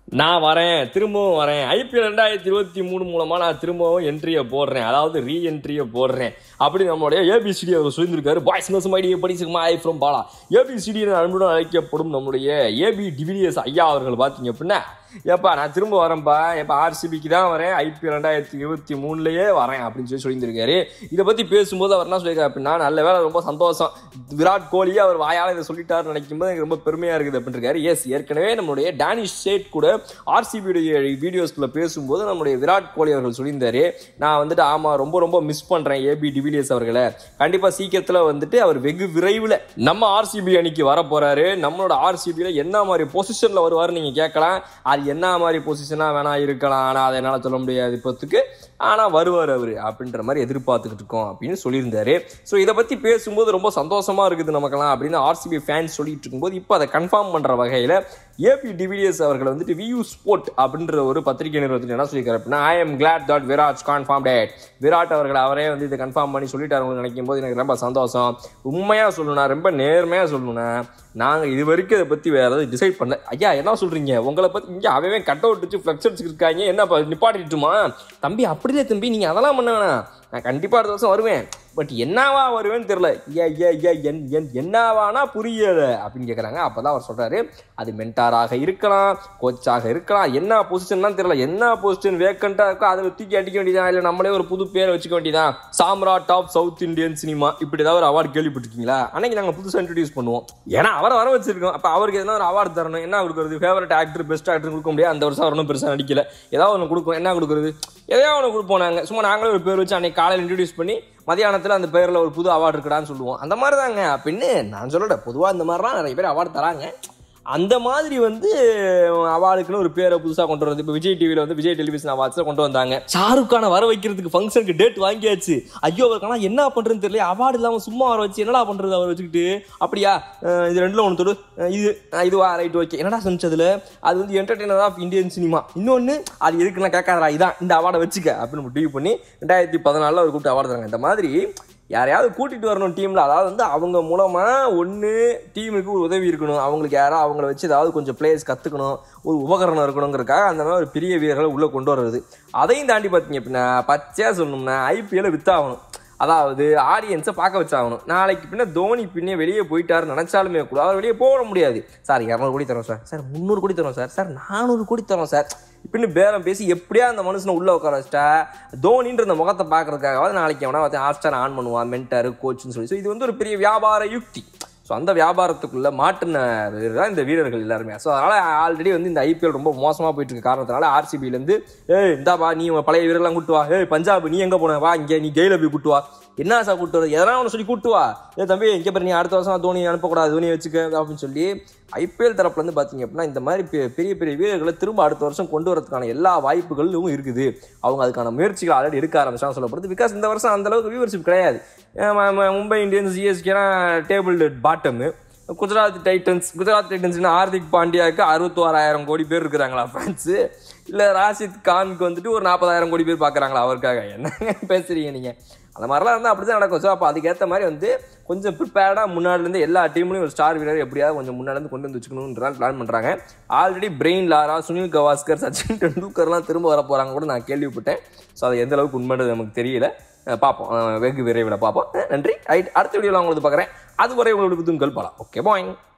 நான் வரேன், திரும்பவும் வரேன். IPL 2023 மூலமா நான் திரும்பவும் என்ட்ரியை போடுறேன், அதாவது ரீஎன்ட்ரியை போடுறேன் அப்படி நம்மளுடைய ABCD அவர் சொல்லியிருக்காரு. பாய்ஸ் நோஸ் மைடியை படிச்சுமா ஐ ஃப்ரம் பாலா. ABCD அன்புடன் அழைக்கப்படும் நம்முடைய AB டிவிலியர்ஸ் ஐயா அவர்கள் பார்த்தீங்க அப்படின்னா, ஏப்பா நான் திரும்ப வரேன்ப்பா, எப்போ RCBக்கு தான் வரேன், IPL 2023 வரேன் அப்படின்னு சொல்லியிருந்திருக்காரு. இதை பற்றி பேசும்போது அவர் என்ன சொல்லியிருக்காரு அப்படின்னா, நல்ல வேலை, ரொம்ப சந்தோஷம், விராட் கோலி அவர் வாயால் இதை சொல்லிட்டாருன்னு நினைக்கும் போது எனக்கு ரொம்ப பெருமையாக இருக்குது அப்படின்னு இருக்காரு. எஸ், ஏற்கனவே நம்மளுடைய டேனிஷ் ஷேட் கூட RCBுடைய வீடியோஸ்குள்ள பேசும்போது நம்மளுடைய விராட் கோலி அவர்கள் சொல்லியிருந்தாரு, நான் வந்துட்டு ஆமாம் ரொம்ப ரொம்ப மிஸ் பண்ணுறேன் AB டிவிலியர்ஸ் அவர்களை, கண்டிப்பாக சீக்கிரத்தில் வந்துட்டு அவர் வெகு விரைவில் நம்ம RCB அணிக்கு வர போகிறாரு, நம்மளோட RCBயில் என்ன மாதிரி பொசிஷனில் வருவார்னு நீங்கள் கேட்கலாம். அது என்ன மாதிரி பொசிஷனாக வேணா இருக்கலாம், ஆனால் அதை என்னால் சொல்ல முடியாது இப்போத்துக்கு, ஆனால் வருவார் அவர் அப்படின்ற மாதிரி எதிர்பார்த்துக்கிட்டு இருக்கோம் அப்படின்னு சொல்லியிருந்தாரு. ஸோ இதை பற்றி பேசும்போது ரொம்ப சந்தோஷமாக இருக்குது நமக்கெல்லாம் அப்படின்னு RCB ஃபேன்ஸ் சொல்லிட்டு இருக்கும்போது, இப்போ அதை கன்ஃபார்ம் பண்ணுற வகையில் AB டிவிலியர்ஸ் அவர்கள் வந்துட்டு VU ஸ்போர்ட் அப்படின்ற ஒரு பத்திரிகை நிறுவனத்தில் என்ன சொல்லியிருக்காரு அப்படின்னா, I am glad that Virat confirmed it. Virat அவர்கள் அவரே வந்து இதை கன்ஃபார்ம் பண்ணி சொல்லிட்டாரு நினைக்கும் போது எனக்கு ரொம்ப சந்தோஷம். உண்மையாக சொல்லணும்னா, ரொம்ப நேர்மையாக சொல்லணும்னா, நாங்கள் இது வரைக்கும் இதை பற்றி வேறு ஏதாவது டிசைட் பண்ணல. ஐயா என்ன சொல்கிறீங்க, உங்களை பற்றி இங்கே அவன் கட் அவுட் வச்சு ஃப்ளெக்ஸ் அடிச்சுருக்காங்க, என்ன நிப்பாட்டிட்டுமா தம்பி, அப்படியே தம்பி நீங்கள் அதெல்லாம் பண்ண வேணாம், நான் கண்டிப்பாக அடுத்த வருஷம் வருவேன், பட் என்னவா வருவேன்னு தெரியல, என்னவானா புரியல அப்படின்னு கேட்குறாங்க. அப்போ தான் அவர் சொல்கிறாரு, அது மென்டாராக இருக்கலாம், கோச்சாக இருக்கலாம், என்ன பொசிஷன்லாம் தெரியல, என்ன பொசிஷன் வேக்கண்ட்டாக இருக்கோ அதை தூக்கி அடிக்க வேண்டியதான், இல்லை நம்மளே ஒரு புது பேரை வச்சுக்க வேண்டியதான், சாம்ராட் ஆஃப் சவுத் இந்தியன் சினிமா இப்படி ஏதாவது ஒரு அவார்டு கேள்விப்பட்டிருக்கீங்களா, அன்னைக்கு நாங்கள் புதுசாக இன்ட்ரடியூஸ் பண்ணுவோம், ஏன்னா அவரை வர வச்சிருக்கோம், அப்போ அவருக்கு எதனா ஒரு அவார்டு தரணும், என்ன கொடுக்குறது, ஃபேவரட் ஆக்டர் பெஸ்ட் ஆக்டர் கொடுக்க முடியாது, அந்த வருஷம் வரணும் பெருசாக நடிக்கல, ஏதாவது ஒன்று கொடுக்கும், என்ன கொடுக்குறது, எதையோ ஒன்று கொடுப்போம் நாங்கள், சும்மா நாங்களே ஒரு பேர் வச்சு அன்னைக்கு காலையில் இன்ட்ரடியூஸ் பண்ணி மதியானத்தில் அந்த பேரில் ஒரு புது அவார்டு இருக்குடான்னு சொல்லுவோம். அந்த மாதிரி தாங்க அப்படின்னு நான் சொல்லலை, பொதுவாக இந்த மாதிரிலாம் நிறைய பேர் அவார்டு தராங்க. அந்த மாதிரி வந்து அவார்டுக்குன்னு ஒரு பேரை புதுசாக கொண்டு வரது. இப்போ விஜய் டிவியில் வந்து விஜய் டெலிவிஷன் அவார்ட்ஸை கொண்டு வந்தாங்க. ஷாருக் கானை வர வைக்கிறதுக்கு ஃபங்க்ஷனுக்கு டேட் வாங்கியாச்சு. ஐயோ அவருக்கான என்ன பண்ணுறதுன்னு தெரியல, அவார்டு இல்லாமல் சும்மா வர வச்சு என்னடா பண்ணுறது அவர் வச்சுக்கிட்டு, அப்படியா இது ரெண்டில் ஒன்று தொடு, இதுவா ரைட் ஓகே, என்னடா சொன்னதில் அது வந்து என்டர்டெய்னர் ஆஃப் இந்தியன் சினிமா, இன்னொன்று அது எதுக்குன்னா கேட்காதரா, இதான் இந்த அவார்டை வச்சுக்க அப்படின்னு முடிவு பண்ணி 2014 அவர் கூப்பிட்டு அவார்டு தராங்க. இந்த மாதிரி யாரையாவது கூட்டிகிட்டு வரணும் டீமில், அதாவது வந்து அவங்க மூலமாக ஒன்று டீமுக்கு ஒரு உதவி இருக்கணும், அவங்களுக்கு யாராவது அவங்கள வச்சு ஏதாவது கொஞ்சம் பிளேயர்ஸ் கற்றுக்கணும், ஒரு உபகரணம் இருக்கணுங்கிறதுக்காக அந்த மாதிரி ஒரு பெரிய வீரர்களை உள்ளே கொண்டு வர்றது. அதையும் தாண்டி பார்த்தீங்க அப்படின்னா, பச்சையாக சொல்லணும்னா IPL வித்தாகணும், அதாவது ஆடியன்ஸை பார்க்க வச்சாகணும். நாளைக்கு பின்ன தோனி பின்னே வெளியே போயிட்டாருன்னு நினச்சாலுமே கூட அவர் வெளியே போக முடியாது. சார் 200 கோடி தரோம் சார், சார் 300 கோடி தரோம் சார், சார் 400 கோடி தரோம் சார் இப்படின்னு பேரம் பேசி எப்படியா அந்த மனுஷனை உள்ளே உட்கார வச்சிட்டா தோனின்ற அந்த முகத்தை பார்க்கறதுக்காகவாது நாளைக்கு எவனா ஹாட்ஸ்டார் ஆன் பண்ணுவான் மென்டாரு கோச்சுன்னு சொல்லி. ஸோ இது வந்து ஒரு பெரிய வியாபார யுக்தி. ஸோ அந்த வியாபாரத்துக்குள்ளே மாட்டின தான் இந்த வீரர்கள் எல்லாருமே. ஸோ அதனால் ஆல்ரெடி வந்து இந்த IPL ரொம்ப மோசமாக போயிட்டு இருக்க காரணத்தினால RCBலேருந்து இந்தாப்பா நீ பழைய வீரர்கள்லாம் கூட்டுவா, பஞ்சாப் நீ எங்கே போன வா, இங்கே நீ கெயில போய் கூட்டுவா, என்ன சார் கூட்டு வர, எதனா ஒன்று சொல்லி கூட்டுவா, தம்பி இங்கே பாரு நீ அடுத்த வருஷம் தோனி அனுப்பக்கூடாது, தோனியை வச்சுக்க அப்படின்னு சொல்லி IPL தரப்புலேருந்து பார்த்தீங்க அப்படின்னா இந்த மாதிரி பெரிய பெரிய வீரர்களை திரும்ப அடுத்த வருஷம் கொண்டு வரதுக்கான எல்லா வாய்ப்புகளும் இருக்குது. அவங்க அதுக்கான முயற்சிகள் ஆல்ரெடி எடுக்க ஆரம்பிச்சாங்க சொல்லப்படுது. பிகாஸ் இந்த வருஷம் அந்தளவுக்கு வியூவர்ஷிப் கிடையாது. மும்பை இந்தியன்ஸ் CSKலாம் டேபிள் பாட்டமு, குஜராத் டைட்டன்ஸ்னா ஹார்திக் பாண்டியாவுக்கு 66,000 கோடி பேர் இருக்கிறாங்களா ஃபேன்ஸு, இல்லை ராஷித் கானுக்கு வந்துட்டு ஒரு 40,000 கோடி பேர் பார்க்குறாங்களா அவருக்காக, என்னங்க பேசுகிறீங்க நீங்கள், அந்த மாதிரிலாம் இருந்தால் அப்படி தான் நடக்கும். ஸோ அப்போ அதுக்கேற்ற மாதிரி வந்து கொஞ்சம் ப்ரிப்பேர்டாக முன்னாடிலேருந்து எல்லா டீம்லையும் ஒரு ஸ்டார் வீரர் எப்படியாவது கொஞ்சம் முன்னாடிலேருந்து கொண்டு வந்து வச்சுக்கணுன்றால் பிளான் பண்ணுறாங்க. Already Brian Lara, Sunil Gavaskar, Sachin டெண்டுல்கர்லாம் திரும்ப வர போகிறாங்க கூட நான் கேள்விப்பட்டேன். ஸோ அது எந்த அளவுக்கு உண்மைன்றது நமக்கு தெரியல, பார்ப்போம், வெகு விரைவில் பார்ப்போம். நன்றி. அடுத்த வீடியோவில் உங்களுக்கு பார்க்குறேன். அதுவரை உங்களுக்கு துங்கல் பாலா. Okay bye.